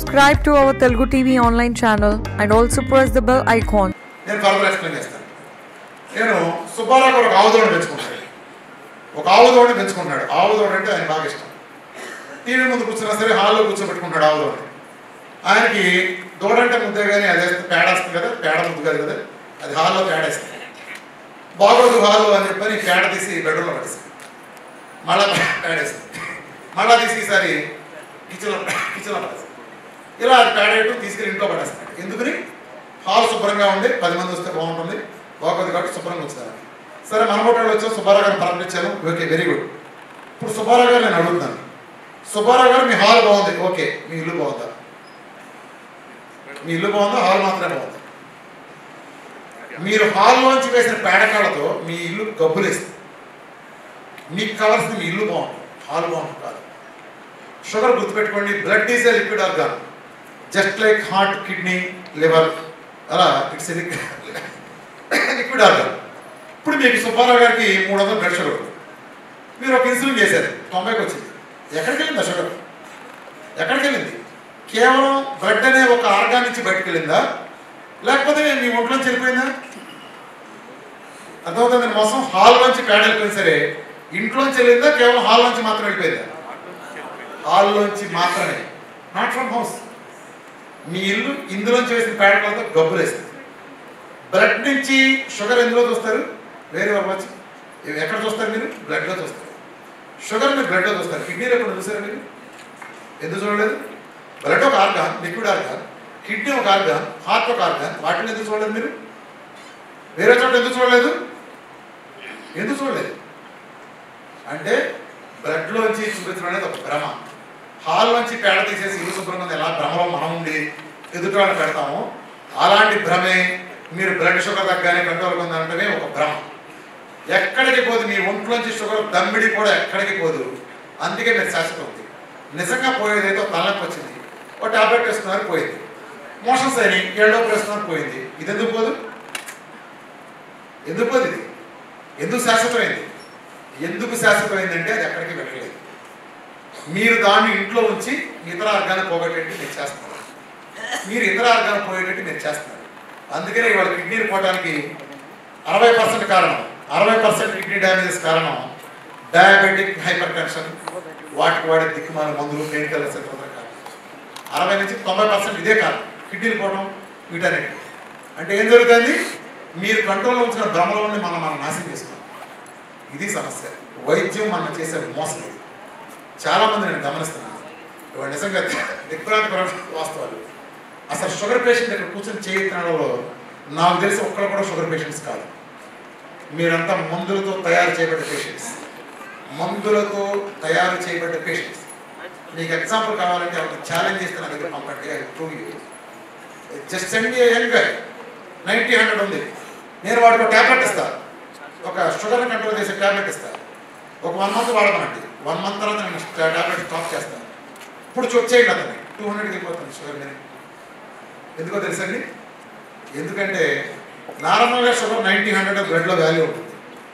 subscribe to our Telugu TV online channel and also press the bell icon. నేను further explain చేస్తాను. నేను సుబ్బారావు గారు ఒక ఆవుదోడు పెంచుకుంటాడు. ఒక ఆవుదోడిని పెంచుకుంటున్నాడు. ఆవుదోడు అంటే ఆయన బాగా ఇష్టం. టీవీ ముందు కూర్చున్నా సరే హాల్లో కూర్చోబెట్టుకుంటాడు ఆవుదోడు. ఆయనకి దూడంటే ముద్దే కానీ అది పేడేస్తుంది కదా, పేడ ముద్దు కాదు కదా, అది హాల్లో పేడేస్తుంది. బాగోదు హాల్లో అని చెప్పని పేడ తీసి బెడ్రూమ్లో పడేస్తుంది. మళ్ళా పేడేస్తుంది. మళ్ళా తీసి ఈసారి కిచెన్లో పడేస్తుంది. ఇలా అది పేడేయటం తీసుకెళ్ళి ఇంట్లో పడేస్తాడు. ఎందుకని? హాల్ శుభ్రంగా ఉండి 10 మంది వస్తే బాగుంటుంది, బాగోదు కాబట్టి శుభ్రంగా వచ్చారు. సరే మన హోటల్లో వచ్చాం, సుబ్బారావు గారిని పలకరించాను. Okay, very good. ఇప్పుడు సుబ్బారావు గారు నేను అడుగుతున్నాను, సుబ్బారావు గారు మీ హాల్ బాగుంది, ఓకే, మీ ఇల్లు బాగుందా? మీ ఇల్లు బాగుందా? హాల్ మాత్రమే బాగుంది. మీరు హాల్లోంచి వేసిన పేడకాళ్ళతో మీ ఇల్లు గబ్బులేస్తుంది. మీకు కావాల్సింది మీ ఇల్లు బాగుంటుంది, హాల్ బాగుంటుంది కాదు. షుగర్ గుర్తుపెట్టుకోండి, blood is a liquid organ, just like heart, kidney, liver, అలా ఇట్స్ లిక్విడ్ ఆర్గాన్. ఇప్పుడు మీకు సుబ్బారావు గారికి 300 బ్లడ్ షుగర్ ఉంది. మీరు ఒక ఇన్సులిన్ చేశారు, 90కి వచ్చింది. ఎక్కడికి వెళ్ళిందా షుగర్? ఎక్కడికి వెళ్ళింది? కేవలం బ్లడ్ అనే ఒక ఆర్గాన్ నుంచి బయటకు వెళ్ళిందా, లేకపోతే మీ ఒంట్లోంచి వెళ్ళిపోయిందా? అర్థమవుతుంది మోసం. హాల్లోంచి పేడ వెళ్ళిపోయింది సరే, ఇంట్లోంచి వెళ్ళిందా, కేవలం హాల్లోంచి మాత్రం వెళ్ళిపోయిందా? హాల్లోంచి మాత్రమే, నాట్ ఫ్రమ్ హౌస్. మీ ఇల్లు ఇందులోంచి వేసిన పేడకలతో గబ్బులేస్తుంది. బ్లడ్ నుంచి షుగర్ ఎందులో చూస్తారు? వేరే అవ్వచ్చు. ఎక్కడ చూస్తారు మీరు? బ్లడ్లో చూస్తారు. షుగర్ మీరు బ్లడ్లో చూస్తారు. కిడ్నీలో ఎప్పుడు చూసారా మీరు? ఎందుకు చూడలేదు? బ్లడ్ ఒక ఆర్గాన్, లిక్విడ్ ఆర్గాన్, కిడ్నీ ఒక ఆర్గాన్, హార్ట్ ఒక ఆర్గాన్. వాటిని ఎందుకు చూడలేదు మీరు? వేరే చోట ఎందుకు చూడలేదు? ఎందుకు చూడలేదు అంటే బ్లడ్లోంచి చూపించడం అనేది ఒక భ్రమ. హాల్లోంచి పేడ తీసేసి ఇల్లు శుభ్రంగా ఎలా భ్రమలో మనం ఉండి ఎదుటి పెడతామో అలాంటి భ్రమే మీరు బ్లడ్ షుగర్ తగ్గానే కంట్రోల్గా ఉందంటేనే ఒక భ్రమ. ఎక్కడికి పోదు, మీ ఒంట్లోంచి షుగర్ దమ్మిడి కూడా ఎక్కడికి పోదు. అందుకే మీరు శాశ్వతం ఉంది. నిజంగా పోయేదైతే తలనొప్పి వచ్చింది, ఒక టాబ్లెట్ వేసుకున్నారు పోయింది. మోషన్స్ అయినాయి, ఏడోపు వేసుకున్నారు పోయింది. ఇది ఎందుకు పోదు? ఎందుకు పోదు? ఇది ఎందుకు శాశ్వతమైంది? ఎందుకు శాశ్వతమైందంటే అది ఎక్కడికి వెళ్ళలేదు. మీరు దాన్ని ఇంట్లో ఉంచి ఇతర ఆర్గాన్ని పోగొట్టేట్టు మీరు చేస్తున్నారు. మీరు ఇతర ఆర్గాన్ని పోయేటట్టు మీరు చేస్తున్నారు. అందుకనే ఇవాళ కిడ్నీలు పోవడానికి 60% కారణం, 60% కిడ్నీ డ్యామేజెస్ కారణం డయాబెటిక్, హైపర్ టెన్షన్, వాడే దిక్కుమాల మందులు, పెయిన్ కిల్లర్స్ కారణం. 60 నుంచి 90% ఇదే కారణం, కిడ్నీలు పోవడం, వీటన్నిటి. అంటే ఏం జరుగుతుంది? మీరు కంట్రోల్లో ఉంచిన భ్రమలో ఉండి మనం నాశనం చేసుకున్నాం. ఇది సమస్య. వైద్యం మనం చేసే మోసం. చాలామంది నేను గమనిస్తున్నాను, ఇవాళ నిజంగా దిగ్భ్రాంతికరమైన వాస్తవాలు. అసలు షుగర్ పేషెంట్ ఇక్కడ కూర్చొని చేయించడంలో నాకు తెలిసి ఒక్కరు కూడా షుగర్ పేషెంట్స్ కాదు. మీరంతా మందులతో తయారు చేయబడ్డ పేషెంట్స్, మందులతో తయారు చేయబడ్డ పేషెంట్స్. మీకు ఎగ్జాంపుల్ కావాలంటే ఒక ఛాలెంజ్ చేస్తే నా దగ్గర పంపండి. Just send me young guy, 90-100 ఉంది, నేను వాడికి ఒక ట్యాబ్లెట్ ఇస్తాను, ఒక షుగర్ని కంట్రోల్ చేసే ట్యాబ్లెట్ ఇస్తాను. ఒక 1 మంత్ వాడమనండి, 1 మంత్ తర్వాత నేను ట్యాబ్లెట్ స్టాప్ చేస్తాను. ఇప్పుడు చెక్ చేయండి, అతన్ని 200కి వెళ్ళిపోతుంది షుగర్ మీద. ఎందుకో తెలుసండి? ఎందుకంటే నార్మల్గా షుగర్ 90-100 బ్లడ్లో వాల్యూ ఉంటుంది.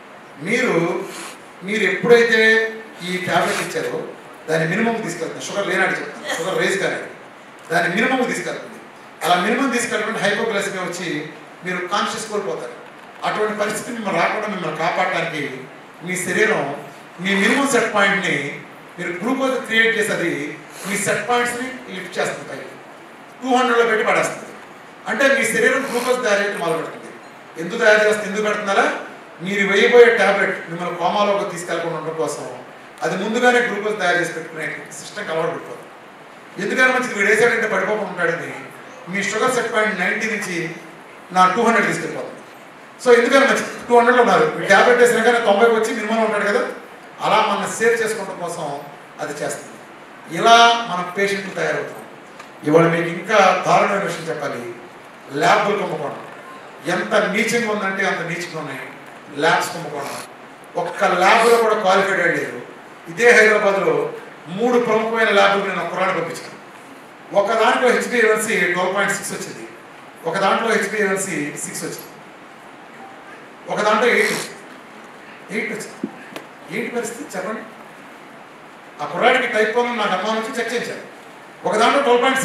మీరు ఎప్పుడైతే ఈ ట్యాబ్లెట్ ఇచ్చారో దాని మినిమం తీసుకెళ్తుంది. షుగర్ లేనాడు చెప్తాను, షుగర్ రేస్ కానీ దాని మినిమం తీసుకెళ్తుంది. అలా మినిమం తీసుకెళ్ళకుండా హైపోగ్లైసిమియా వచ్చి మీరు కాన్షియస్ కోల్పోతారు. అటువంటి పరిస్థితి మిమ్మల్ని రాకుండా మిమ్మల్ని కాపాడటానికి మీ శరీరం మీ మినిమం సెట్ పాయింట్ని మీరు గ్లూకోజ్ క్రియేట్ చేసి అది మీ సెట్ పాయింట్స్ని లిఫ్ట్ చేస్తుంది, పైకి 200లో పెట్టి పడేస్తుంది. అంటే మీ శరీరం గ్లూకోజ్ తయారు చేయడం మొదలు పెడుతుంది. ఎందుకు తయారు చేస్తుంది? ఎందుకు పెడుతున్నారా? మీరు వేయబోయే ట్యాబ్లెట్ మిమ్మల్ని కోమాలోకి తీసుకెళ్ళకుండా ఉండడం కోసం అది ముందుగానే గ్లూకోజ్ తయారు చేసి పెట్టుకునే సిస్టమ్కి అలవాటు పడిపోతుంది. ఎందుకని మంచిది వీడు వేసాడంటే పడిపోకుండా ఉంటాడని మీ షుగర్ సెట్ పాయింట్ 90 నుంచి 200 తీసుకెళ్ళిపోతుంది. సో ఎందుకని మంచిది 200లో ఉన్నారు, మీ ట్యాబ్లెట్ వేసినా కానీ 90కి వచ్చి మినిమం ఉంటాడు కదా. అలా మనం సేవ్ చేసుకోవడం కోసం అది చేస్తుంది. ఇలా మనం పేషెంట్లు తయారవుతాం. ఇవాళ మీకు ఇంకా దారుణమైన విషయం చెప్పాలి, ల్యాబ్లు కుంభకోణం ఎంత నీచంగా ఉందంటే అంత నీచంగా ఉన్నాయి. ల్యాబ్స్ కుంభకోణం, ఒక్క ల్యాబ్లో కూడా క్వాలిఫైడ్ లేదు. ఇదే హైదరాబాద్లో 3 ప్రముఖమైన ల్యాబ్లు నేను కుర్రాన్ని పంపించాను. ఒక దాంట్లో HbA1c 12.6 వచ్చింది, ఒక దాంట్లో HbA1c 6 వచ్చింది, ఒక దాంట్లో 8 వచ్చింది. ఏంటి పరిస్థితి చెప్పండి? ఆ కుర్రాడికి టైప్ 1 నాకు అనుమానం వచ్చి చెక్ చేయించాను. ఒక దాంట్లో 12.6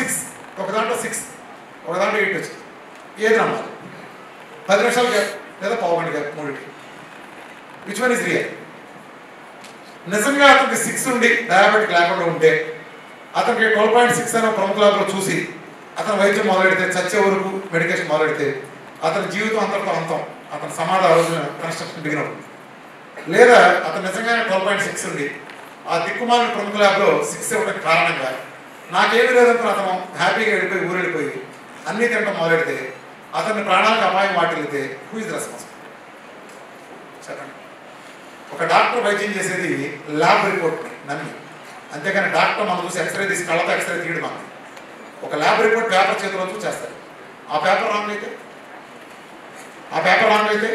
ఒక దాంట్లో 6, ఒక దాంట్లో 8 వచ్చింది. ఏది నమ్మాలి? 10 నిమిషాలు గ్యాప్ లేదా పావుగంట గ్యాప్, మూడింటికి. Which one is real? నిజంగా అతనికి 6 ఉండి డయాబెటిక్ లేకుండా ఉంటే, అతనికి 12.6 అనే ప్రముఖ ల్యాబ్లో చూసి అతను వైద్యం మొదలెడితే, చచ్చే వరకు మెడికేషన్ మొదలెడితే అతని జీవితం అంతటితో అంతం, అతని సమాధి ఆ రోజున కన్స్ట్రక్షన్ బిగిన్ అవుతుంది. లేదా అతను నిజంగానే 12.6 ఉండి ఆ దిక్కుమాలిన ప్రముఖ ల్యాబ్లో 6 ఇవ్వడానికి కారణంగా నాకేమీ లేదనుకుని అతను హ్యాపీగా వెళ్ళిపోయి ఊరు వెళ్ళిపోయి అన్నీ తినడం మొదలెడితే అతని ప్రాణాలకు అపాయం వాటిల్లితే హూ ఇస్ రెస్పాన్సిబుల్? చెప్పండి. ఒక డాక్టర్ వైద్యం చేసేది ల్యాబ్ రిపోర్ట్ని నమ్మి, అంతేగాని డాక్టర్ మనం చూసి ఎక్స్రే తీసి కళ్ళతో ఎక్స్రే తీయడం అన్నది. ఒక ల్యాబ్ రిపోర్ట్ పేపర్ చేతిలో చూసి చేస్తారు. ఆ పేపర్ రాంగ్ అయితే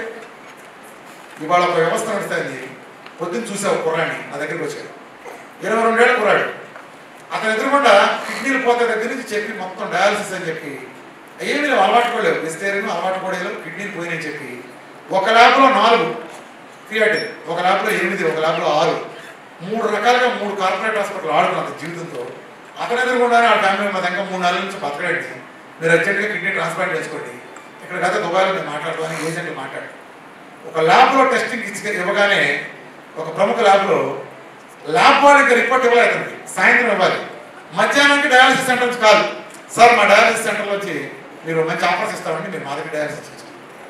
ఇవాళ ఒక వ్యవస్థ నడుస్తుంది. పొద్దున్న చూసే ఒక కుర్రాడిని నా దగ్గరికి వచ్చాడు, 22 ఏళ్ళ కుర్రాడు. అతను ఎదురుకుండా కిడ్నీలు పోతే దగ్గర నుంచి చెప్పి మొత్తం డయాలసిస్ అని చెప్పి ఏమీ లేవు, అలవాటు కూడా లేవు, వెజిటేరియన్ అలవాటు కూడా లేవు, కిడ్నీలు పోయినని చెప్పి ఒక ల్యాబ్లో 4 క్రియాటిన్, ఒక ల్యాబ్లో 8, ఒక ల్యాబ్లో 6, 3 రకాలుగా 3 కార్పొరేట్ హాస్పిటల్ ఆడుకున్నాను జీవితంతో. అతను ఎదురుకుండానే ఆ ఫ్యామిలీ మా దగ్గర 3 నెలల నుంచి బతకడండి, మీరు అర్జెంట్గా కిడ్నీ ట్రాన్స్ప్లాంట్ చేసుకోండి, ఇక్కడ కదా దుబాయ్లో నేను మాట్లాడతాను, ఏజెంట్లు మాట్లాడు. ఒక ల్యాబ్లో టెస్టింగ్ ఇవ్వగానే ఒక ప్రముఖ ల్యాబ్లో ల్యాబ్ వాళ్ళకి రిపోర్ట్ ఇవ్వాలి, అతనికి సాయంత్రం ఇవ్వాలి. మధ్యాహ్నానికి డయాలసిస్ సెంటర్ నుంచి కాదు, సార్ మా డయాలసిస్ సెంటర్లో వచ్చి మీరు మంచి ఆఫర్స్ ఇస్తామండి, మీరు మా దగ్గర డయాలసిస్ చేసుకోండి.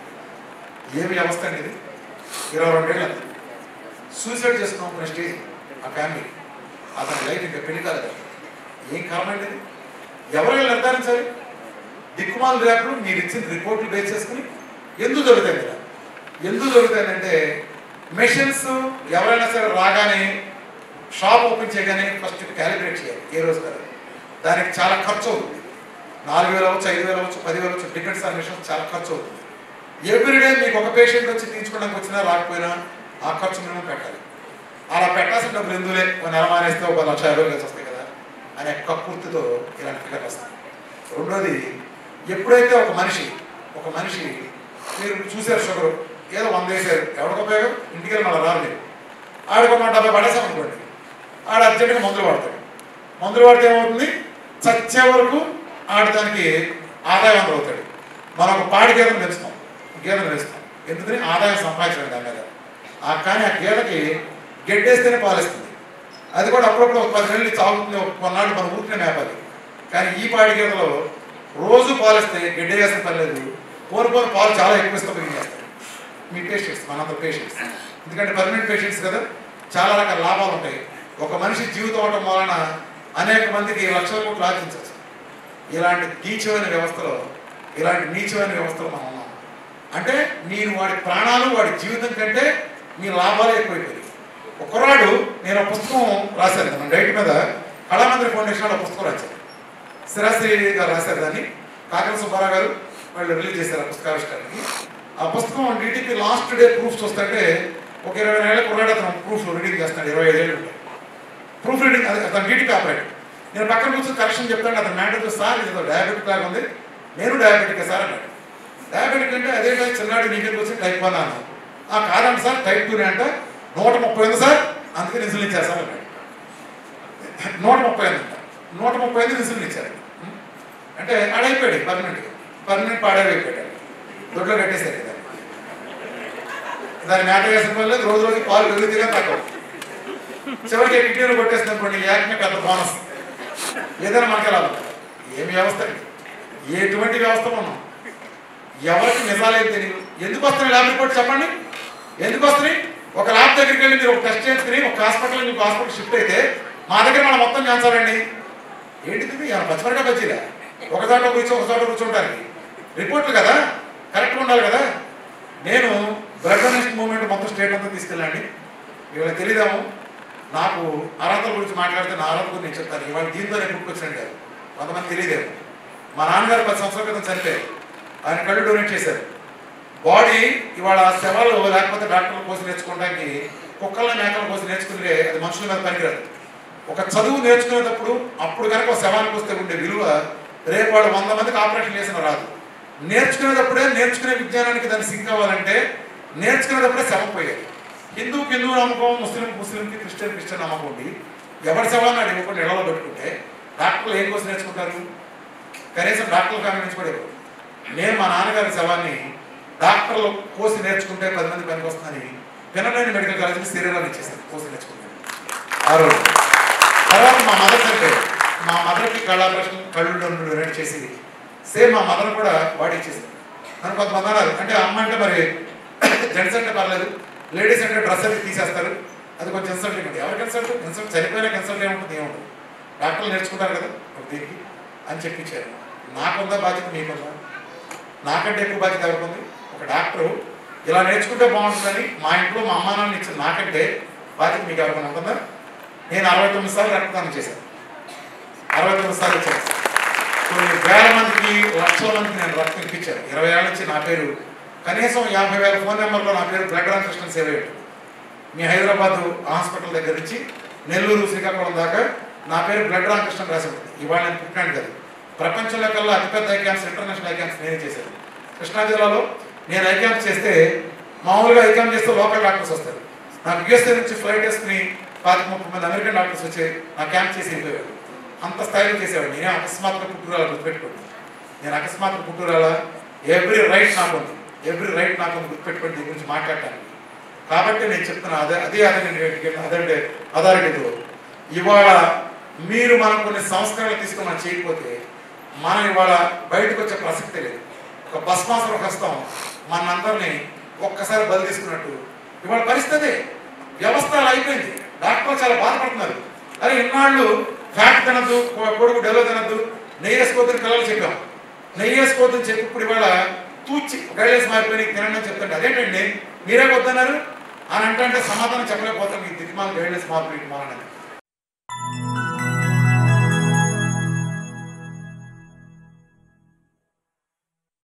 ఏమి వ్యవస్థ అండి ఇది? 22 ఏళ్ళు సూసైడ్ చేసుకున్న స్టేజ్ ఆ ఫ్యామిలీ. అతని లైఫ్ ఇంకా పెళ్లి కాలేదు. ఏం కారణం అండి ఇది? ఎవరైనా నిర్ధారించాలి? దిక్కుమాల ర్యాప్లు మీరు ఇచ్చిన రిపోర్ట్లు బేస్ చేసుకుని ఎందుకు జరుగుతాయి కదా? ఎందుకు జరుగుతాయంటే మెషిన్స్ ఎవరైనా సరే రాగానే షాప్ ఓపెన్ చేయగానే ఫస్ట్ క్యాలిక్యులేట్ చేయాలి ఏ రోజు కదా. దానికి చాలా ఖర్చు అవుతుంది. 4,000 అవ్వచ్చు, 5,000 అవ్వచ్చు, 10,000 అవ్వచ్చు, డిపెండ్స్ ఆన్ మెషిన్స్. చాలా ఖర్చు అవుతుంది. ఎవ్రీడే మీకు ఒక పేషెంట్ వచ్చి తీర్చుకోవడానికి వచ్చినా రాకపోయినా ఆ ఖర్చు మినిమం పెట్టాలి. అలా పెట్టాల్సిన డబ్బులు ఎందులే, ఒక నెల మానేస్తే ఒక 1,50,000 కలిసి వస్తాయి కదా అనే కక్కుర్తితో ఇలాంటి ఫిగర్ వస్తాయి. రెండోది, ఎప్పుడైతే ఒక మనిషి మీరు చూసారు షుగర్ ఏదో 100 వేసారు, ఎవరికి ఉపయోగం? ఇంటికి వెళ్ళి మళ్ళీ రాదు. మీరు ఆడికి ఒక 70 పడేసామనుకోండి, ఆడ అర్జెంట్గా మందులు వాడతాడు. మందులు వాడితే ఏమవుతుంది? చచ్చే వరకు ఆడదానికి ఆదాయవంతం అవుతాడు. మనం ఒక పాడి గేదెను పెంచుతాం, ఎందుకని ఆదాయం సంపాదించడం దాని మీద. కానీ ఆ గేదెకి గెడ్డేస్తేనే పాలిస్తుంది. అది కూడా అప్పుడప్పుడు ఒక 10 నెలలు చావుతుంది, కొన్నాళ్ళు మన ఊరికే మేపాలి. కానీ ఈ పాడి గేదెలో రోజు పాలిస్తే గెడ్డే వేసిన పని లేదు, పోను పాలు చాలా ఎక్కువ ఇస్తూ పెరిగేస్తాయి. మీ పేషెంట్స్, మనందరూ పేషెంట్స్, ఎందుకంటే పర్మనెంట్ పేషెంట్స్ కదా, చాలా రకాల లాభాలు ఉంటాయి. ఒక మనిషి జీవితం అవడం వలన అనేక మందికి లక్షల కోట్లు ఆర్జించవచ్చు. ఇలాంటి నీచమైన వ్యవస్థలో మనం ఉన్నాం. అంటే నేను వాడి ప్రాణాలు, వాడి జీవితం కంటే మీ లాభాలు ఎక్కువైపోయాయి. ఒకరాడు నేను ఒక పుస్తకం రాశాను, మన డైట్ మీద కళామందిర ఫౌండేషన్ ఒక పుస్తకం రాశారు. శ్రీరాశ్రీ గారు రాశారు దాన్ని, కాకర సుబ్బారావు గారు వాళ్ళు రిలీజ్ చేశారు ఆ పుస్తకావిష్కారానికి. ఆ పుస్తకం డీటీపీ లాస్ట్ డే ప్రూఫ్స్ వస్తుంటే ఒక 20 ఏళ్ళ కుర్రాడు అతను ప్రూఫ్ రీడింగ్ చేస్తున్నాడు. 25 ఏళ్ళు ఉంటాయి ప్రూఫ్ రీడింగ్. అతను డీటీపీ ఆపరేటర్. నేను పక్కన కూర్చొని కరెక్షన్ చెప్తాను. అతను మ్యాటర్ సార్ ఇది డయాబెటిక్ లాగా ఉంది, నేను డయాబెటిక్ సార్ అన్నాడు. డయాబెటిక్ అంటే అదే టైం చిన్నాడు నీకెందుకు వచ్చి టైప్ 1 అన్నాను. కాదండి సార్ టైప్ 2 అంటే 130 ఉంది సార్, అందుకే ఇన్సులిన్ ఇచ్చారు సార్ అన్నాడు. 130 అంట, 135 ఇన్సులిన్ ఇచ్చారు. అంటే ఆడైపోయాడు పర్మనెంట్ పాడైపోయాడు. దొడ్లో కట్టేశారు కదా. దాన్ని మేత వేసిన వల్ల రోజు పాలు పెరుగుతీగా తక్కువ. చివరికి కిడ్నీలు కొట్టేసిన అనుకోండి, ఏకమే పెద్ద బోనస్. ఏదైనా మనకి ఎలా ఉంటుంది? ఏమి వ్యవస్థ, ఎటువంటి వ్యవస్థ ఉన్నాం? ఎవరికి నిజాలేం తెలియదు. ఎందుకు వస్తున్నాయి ల్యాబ్ రిపోర్ట్ చెప్పండి? ఎందుకు వస్తున్నాయి? ఒక ల్యాబ్ దగ్గరికి వెళ్ళి మీరు ఒక టెస్ట్ చేసుకుని ఒక హాస్పిటల్ మీకు హాస్పిటల్ షిఫ్ట్ అయితే మా దగ్గర మనం మొత్తం చేస్తారండి. ఏంటిది? ఏమైనా పచ్చిమిరగా పచ్చిదా? ఒక చోట కూర్చుంటానికి రిపోర్ట్లు కదా, కరెక్ట్గా ఉండాలి కదా. నేను బ్లడ్ డొనేషన్ మూవ్మెంట్ మొత్తం స్టేట్ అంతా తీసుకెళ్ళండి. ఇవాళ తెలియదాము, నాకు అర్హతల గురించి మాట్లాడితే నా అర్హత గురించి నేను చెప్తాను. ఇవాళ దీంతో నేను పుట్టుకొచ్చాను కాదు, కొంతమంది తెలియదేమో. మా నాన్నగారు 10 సంవత్సరాల క్రితం చనిపోయారు. ఆయన కళ్ళు డొనేట్ చేశారు. బాడీ ఇవాళ శవాలు లేకపోతే డాక్టర్ల కోసం నేర్చుకోవడానికి కుక్కల మేకల కోసం నేర్చుకుంటే అది మనుషుల మీద పనికిరాదు. ఒక చదువు నేర్చుకునేటప్పుడు అప్పుడు కనుక ఒక శవానికి వస్తే ఉండే విలువ రేపు వాడు 100 మందికి ఆపరేషన్ చేసిన రాదు. నేర్చుకునేటప్పుడే నేర్చుకునే విజ్ఞానానికి దాన్ని సింక్ అవ్వాలంటే నేర్చుకునేటప్పుడే శవం పోయాయి. హిందూ నమ్మకం, ముస్లింకి క్రిస్టియన్ నమ్మకం ఉండి ఎవరి శవాన్ని అది ఇవ్వకుండా ఇళ్లలో పెట్టుకుంటే డాక్టర్లు ఏం కోసం నేర్చుకుంటారు? కనీసం డాక్టర్ ఫ్యామిలీ నుంచి కూడా ఇవ్వరు. నేను మా నాన్నగారి శవాన్ని డాక్టర్లు కోసి నేర్చుకుంటే 10 మంది పనికి వస్తుందని పినలేని మెడికల్ కాలేజీకి శరీరాన్ని ఇచ్చేసాను కోసి నేర్చుకుంటాను ఆ రోజు. తర్వాత మా మదర్ చనిపోయారు. మా మదర్కి కళ్ళాపరేషన్ కళ్ళు డొనేట్ చేసి సేమ్ మా మదర్ కూడా బాడీ ఇచ్చేసారు. అని కొంతమంది అన్నారు, అంటే అమ్మ అంటే మరి జెంట్స్ అంటే పర్లేదు, లేడీస్ అంటే డ్రెస్ అది తీసేస్తారు, అది కొంచెం ఇన్సల్టింగ్ ఉంటుంది. ఎవరికి ఇన్సల్ట్ చనిపోయినా ఇన్సల్ట్ ఏముంటుంది, ఏముంటుంది, డాక్టర్లు నేర్చుకుంటారు కదా ఒక దీనికి అని చెప్పించారు. నాకుందా బాధ్యత, మీకుందా? నాకంటే ఎక్కువ బాధ్యత ఎవరికి ఉంది? ఒక డాక్టరు ఇలా నేర్చుకుంటే బాగుంటుందని మా ఇంట్లో మా అమ్మా నాన్న ఇచ్చిన నాకంటే బాధ్యత మీకు ఎవరికైనా ఉంటుందా? నేను 69 సార్లు రక్తదానం చేశాను. 69 సార్లు చేశాను. కొన్ని వేల మందికి, లక్షల మందికి నేను రక్తం ఇప్పించాను. 20 ఏళ్ళ నుంచి నా పేరు కనీసం 50,000 ఫోన్ నెంబర్లో నా పేరు బ్లడ్ ట్రాన్స్ఫ్యూషన్ సేవ ఉంటుంది. మీ హైదరాబాద్ హాస్పిటల్ దగ్గర నుంచి నెల్లూరు శ్రీకాకుళం దాకా నా పేరు బ్లడ్ ట్రాన్స్ఫ్యూషన్ రాసి ఉంటుంది. ఇవాళ నేను పుట్టినాను కదా. ప్రపంచంలో కల్లా అతిపెద్ద eye camps, international eye camps నేనే చేశాను. కృష్ణా జిల్లాలో నేను ఐ క్యాంప్స్ చేస్తే మామూలుగా ఐ క్యాంప్ చేస్తే లోకల్ డాక్టర్స్ వస్తారు. నాకు యూఎస్ఏ నుంచి ఫ్లైట్ వేసుకుని 25-30 మంది అమెరికన్ డాక్టర్స్ వచ్చి నా క్యాంప్ చేసి వెళ్ళిపోయారు. అంత స్థాయిలో చేసేవాడు. నేనే అకస్మాత్తుగా పుట్టురాల గుర్తుపెట్టుకోండి. నేను అకస్మాత్తుగా పుట్టురాల ఎవ్రీ రైట్ నాకు ఉంది, గుర్తుపెట్టుకోండి దీని గురించి మాట్లాడటానికి. కాబట్టి నేను చెప్తున్నా అదే అథారిటీతో ఇవాళ మీరు మనం కొన్ని సంస్కరణలు తీసుకొని మనం చేయకపోతే మనం ఇవాళ బయటకు వచ్చే ప్రసక్తి లేదు. ఒక భస్మాసుర హస్తం మనందరినీ ఒక్కసారి బలి తీసుకున్నట్టు ఇవాళ పరిస్థితి వ్యవస్థ అలా అయిపోయింది. డాక్టర్లు చాలా బాధపడుతున్నారు. అరే ఇన్నాళ్ళు ఫ్యాట్ తినద్దు, కొడుకు డెలో తినద్దు, నెయ్యి వేసుకోవద్దని పిల్లలు చెప్పాం. నెయ్యి వేసుకోవద్దని చెప్పి ఇప్పుడు ఇవాళ తూచి గైడ్లైన్స్ మారిపోయి తినండి అని చెప్తుంటే అదేంటండి మీరే వద్దన్నారు అని అంటే సమాధానం చెప్పలేకపోతాం. ఈ దిగ్మాల గైడ్లైన్స్ మార్పు మారడానికి